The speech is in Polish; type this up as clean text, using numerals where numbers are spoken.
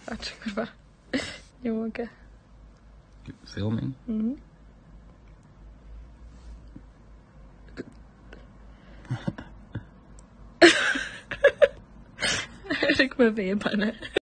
Patrz, kurwa. Nie mogę. Filming? Mhm. Eryk ma wyjebane.